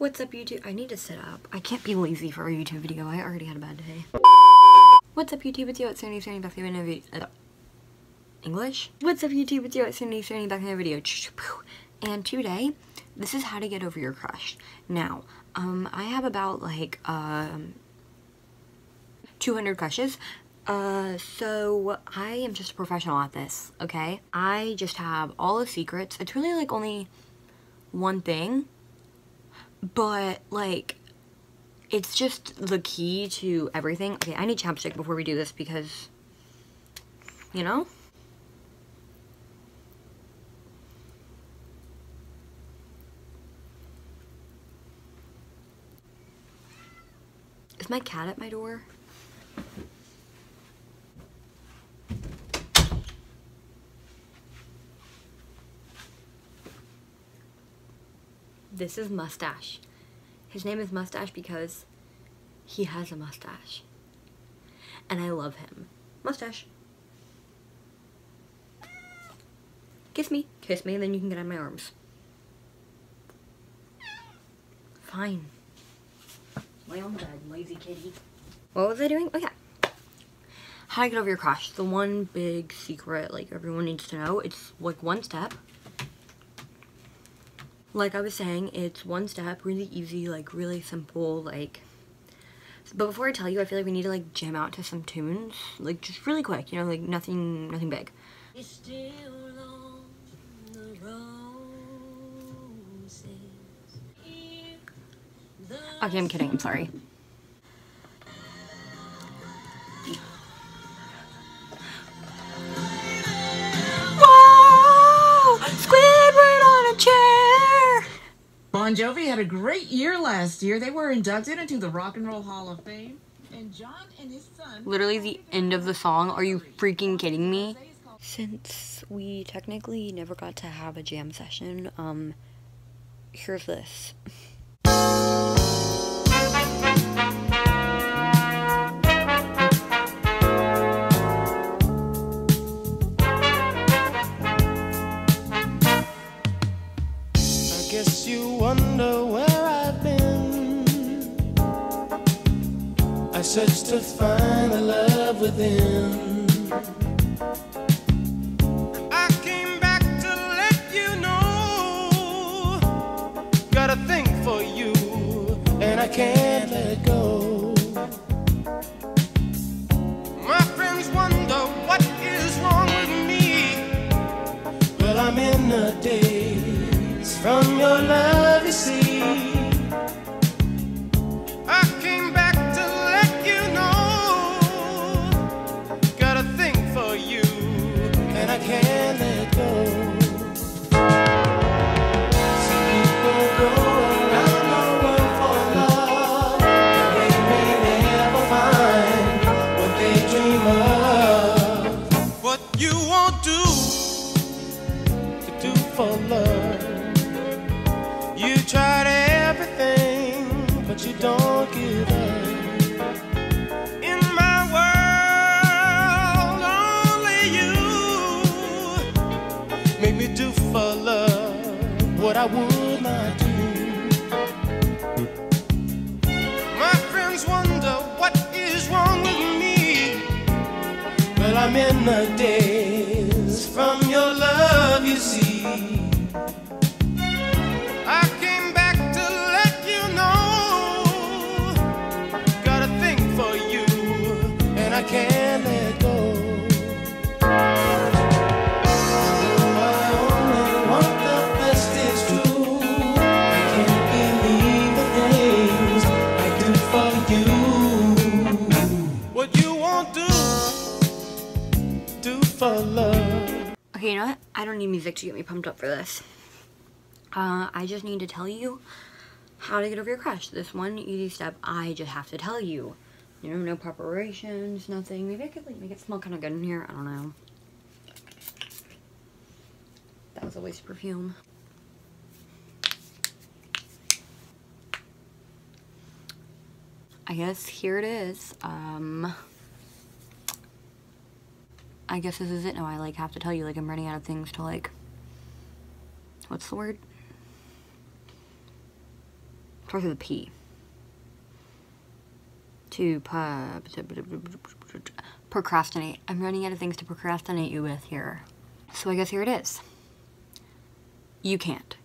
What's up, YouTube? I need to sit up. I can't be lazy for a YouTube video. I already had a bad day. What's up, YouTube? It's you at Sandy back in a video. English? What's up, YouTube? It's you at Sandy back in a video. And today, this is how to get over your crush. Now, I have about like 200 crushes. So I am just a professional at this, okay? I just have all the secrets. It's really like only one thing, but like it's just the key to everything. Okay, I need chapstick before we do this because, you know? Is my cat at my door? This is Mustache. His name is Mustache because he has a mustache. And I love him. Mustache. Kiss me. Kiss me and then you can get on my arms. Fine. Lay on bed, lazy kitty. What was I doing? Oh yeah. How to get over your crush. The one big secret like everyone needs to know. It's like one step. Like I was saying, it's one step, really easy, like really simple, like, but before I tell you, I feel like we need to like jam out to some tunes, like just really quick, you know, like nothing big. It's still on the roses. Okay, I'm kidding, I'm sorry. Whoa! Squidward on a chair! Bon Jovi had a great year last year. They were inducted into the Rock and Roll Hall of Fame. And John and his son... Literally the end of the song. Are you freaking kidding me? Since we technically never got to have a jam session, here's this. Guess you wonder where I've been. I searched to find the love within. I came back to let you know. Got a thing for you, and I can't let go. My friends wonder what is wrong with me. Well, I'm in a daze from your love, you see. I came back to let you know. Got a thing for you, and I can't let go. Some people go around the world for love, but they may never find what they dream of. What you won't do to do for love. You tried everything, but you don't give up. In my world, only you make me do for love what I would not do. My friends wonder what is wrong with me. Well, I'm in the daze from your love, you see. I came back to let you know. Got a thing for you, and I can't let go. Although I only want the best, it's true. I can't believe the things I do for you. What you won't do for love. Okay, you know what? I don't need music to get me pumped up for this. I just need to tell you how to get over your crush. This one easy step, I just have to tell you. You know, no preparations, nothing. Maybe I could like make it smell kind of good in here. I don't know. That was a waste of perfume. I guess here it is. I guess this is it now. I like have to tell you, like I'm running out of things to like, what's the word? Starts with a P. To procrastinate. I'm running out of things to procrastinate you with here. So I guess here it is. You can't.